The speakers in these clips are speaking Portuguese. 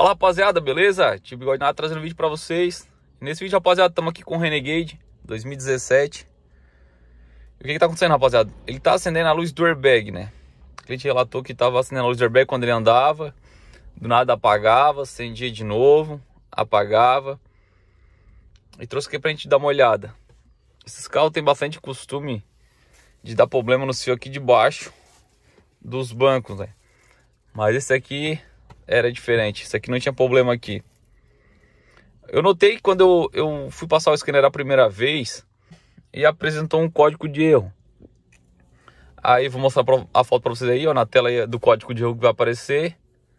Fala rapaziada, beleza? Tio Bigode Nada trazendo vídeo pra vocês. Nesse vídeo, rapaziada, estamos aqui com o Renegade 2017. E o que tá acontecendo, rapaziada? Ele tá acendendo a luz do airbag, né? O cliente relatou que tava acendendo a luz do airbag quando ele andava. Do nada apagava, acendia de novo, apagava. E trouxe aqui pra gente dar uma olhada. Esses carros têm bastante costume de dar problema no fio aqui de baixo dos bancos, né? Mas esse aqui era diferente. Esse aqui não tinha problema aqui. Eu notei que quando eu fui passar o scanner a primeira vez, e apresentou um código de erro. Aí vou mostrar a foto para vocês aí, ó, na tela do código de erro que vai aparecer.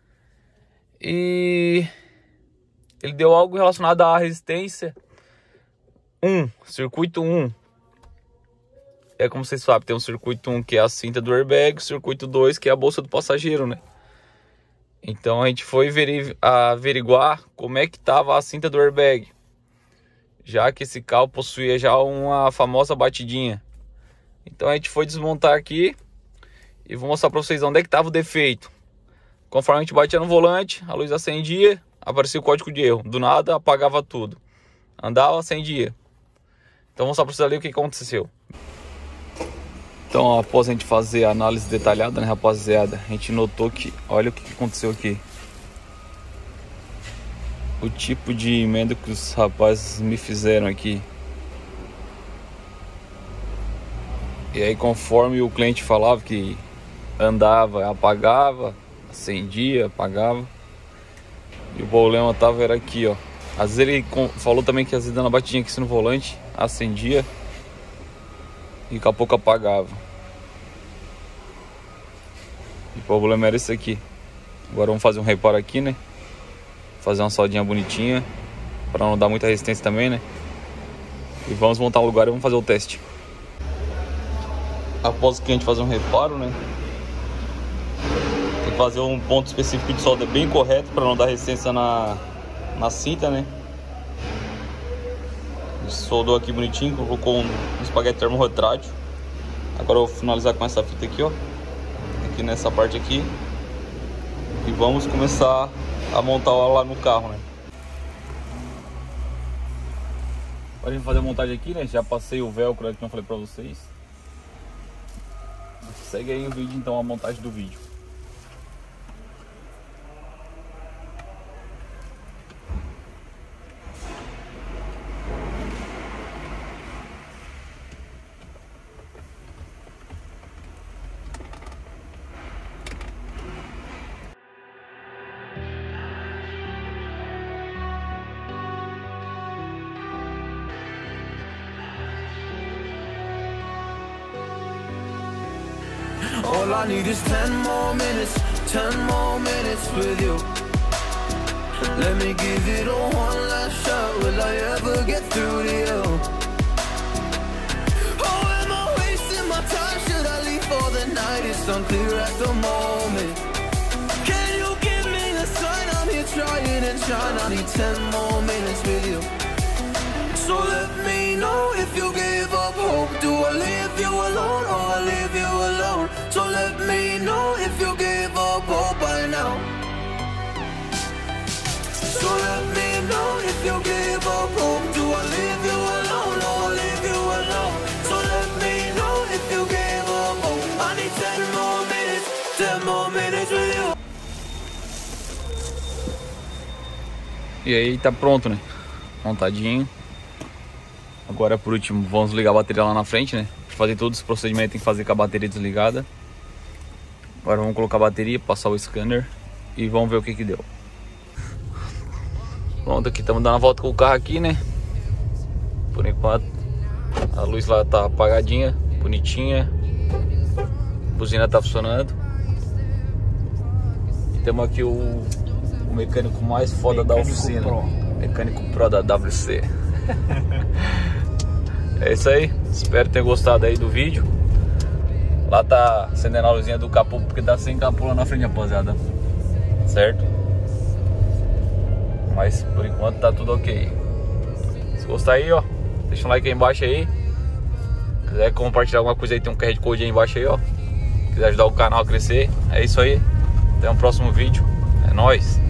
E ele deu algo relacionado à resistência 1, circuito 1. É como vocês sabem, tem um circuito 1 que é a cinta do airbag, circuito 2 que é a bolsa do passageiro, né? Então a gente foi averiguar como é que estava a cinta do airbag, já que esse carro possuía já uma famosa batidinha. Então a gente foi desmontar aqui e vou mostrar para vocês onde é que estava o defeito. Conforme a gente batia no volante, a luz acendia, aparecia o código de erro. Do nada apagava tudo. Andava, acendia. Então vou mostrar para vocês ali o que aconteceu. Então, após a gente fazer a análise detalhada, né, rapaziada, a gente notou que, olha o que aconteceu aqui. O tipo de emenda que os rapazes me fizeram aqui. E aí, conforme o cliente falava que andava, apagava, acendia, apagava. E o problema era aqui, ó. Às vezes ele falou também que às vezes dando a batidinha aqui no volante, acendia e daqui a pouco apagava. E o problema era esse aqui. Agora vamos fazer um reparo aqui, né? Fazer uma soldinha bonitinha, para não dar muita resistência também, né? E vamos montar um lugar e vamos fazer o teste. Após que a gente fazer um reparo, né? Tem que fazer um ponto específico de solda bem correto para não dar resistência na cinta, né? A gente soldou aqui bonitinho, colocou um espaguete termorretrátil. Agora eu vou finalizar com essa fita aqui, ó. Aqui nessa parte aqui. E vamos começar a montar lá no carro, né? Para a gente fazer a montagem aqui, né? Já passei o velcro aqui que eu falei pra vocês. Segue aí o vídeo então, a montagem do vídeo. All I need is 10 more minutes with you. Let me give it a one last shot. Will I ever get through to you? Oh, am I wasting my time? Should I leave for the night? It's unclear at the moment. Can you give me a sign? I'm here trying and trying. I need 10 more minutes with you. So let me know if you give up hope. Do I leave you alone or I leave you alone? So let me know if you give up hope by now. So let me know if you give up hope. Do I leave you alone or I leave you alone? So let me know if you give up hope. I need 10 more minutes with you. E aí tá pronto, né? Montadinho. Agora por último vamos ligar a bateria lá na frente, né? Para fazer todo esse procedimento tem que fazer com a bateria desligada. Agora vamos colocar a bateria, passar o scanner e vamos ver o que deu. Pronto, aqui estamos dando a volta com o carro aqui, né? Por enquanto a luz lá tá apagadinha, bonitinha. A buzina tá funcionando. E temos aqui o mecânico mais foda da oficina, mecânico pro da WC. É isso aí, espero ter gostado aí do vídeo. Lá tá acendendo a luzinha do capô porque tá sem capô lá na frente, rapaziada. Certo? Mas por enquanto tá tudo ok. Se gostar aí, ó, deixa um like aí embaixo aí. Se quiser compartilhar alguma coisa aí, tem um QR Code aí embaixo aí, ó. Se quiser ajudar o canal a crescer, é isso aí. Até o próximo vídeo. É nóis.